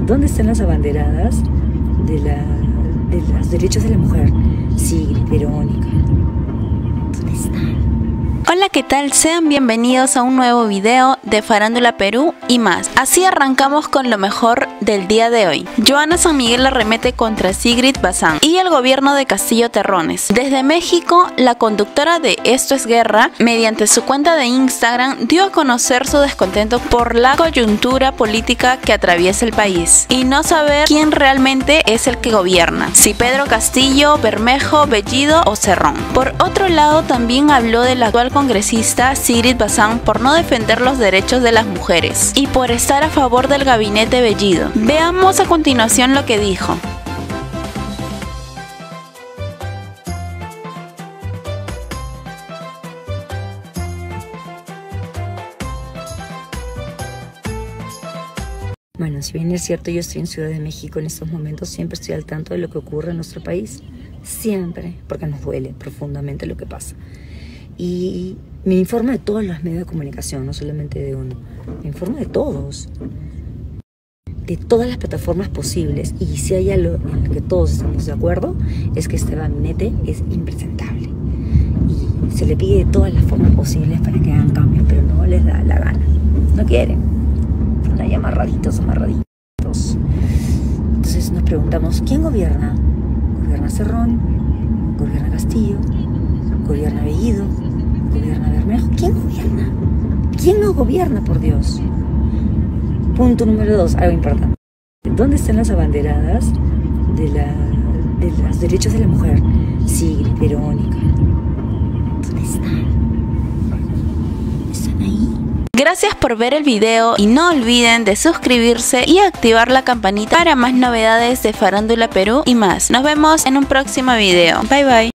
¿Dónde están las abanderadas de los derechos de la mujer? Sigrid, Verónica. ¿Dónde están? Hola, ¿qué tal? Sean bienvenidos a un nuevo video de Farándula Perú y más. Así arrancamos con lo mejor del día de hoy. Joana San Miguel arremete contra Sigrid Bazán y el gobierno de Castillo Terrones. Desde México, la conductora de Esto es Guerra, mediante su cuenta de Instagram, dio a conocer su descontento por la coyuntura política que atraviesa el país y no saber quién realmente es el que gobierna, si Pedro Castillo, Bermejo, Bellido o Cerrón. Por otro lado, también habló de la actual congresista Sigrid Bazán por no defender los derechos de las mujeres y por estar a favor del gabinete Bellido. Veamos a continuación lo que dijo. Bueno, si bien es cierto, yo estoy en Ciudad de México en estos momentos, siempre estoy al tanto de lo que ocurre en nuestro país. Siempre, porque nos duele profundamente lo que pasa. Y me informo de todos los medios de comunicación, no solamente de uno. Me informo de todos. De todas las plataformas posibles. Y si hay algo en lo que todos estamos de acuerdo, es que este gabinete es impresentable. Y se le pide de todas las formas posibles para que hagan cambios, pero no les da la gana. No quieren. Están ahí amarraditos. Entonces nos preguntamos, ¿quién gobierna? ¿Gobierna Cerrón? ¿Gobierna Castillo? ¿Gobierna Bellido? ¿Gobierna Bermejo? ¿Quién gobierna? ¿Quién no gobierna, por Dios? Punto número 2, algo importante. ¿Dónde están las abanderadas de los derechos de la mujer? Sigrid, Verónica. ¿Dónde están? ¿Están ahí? Gracias por ver el video y no olviden de suscribirse y activar la campanita para más novedades de Farándula Perú y más. Nos vemos en un próximo video. Bye bye.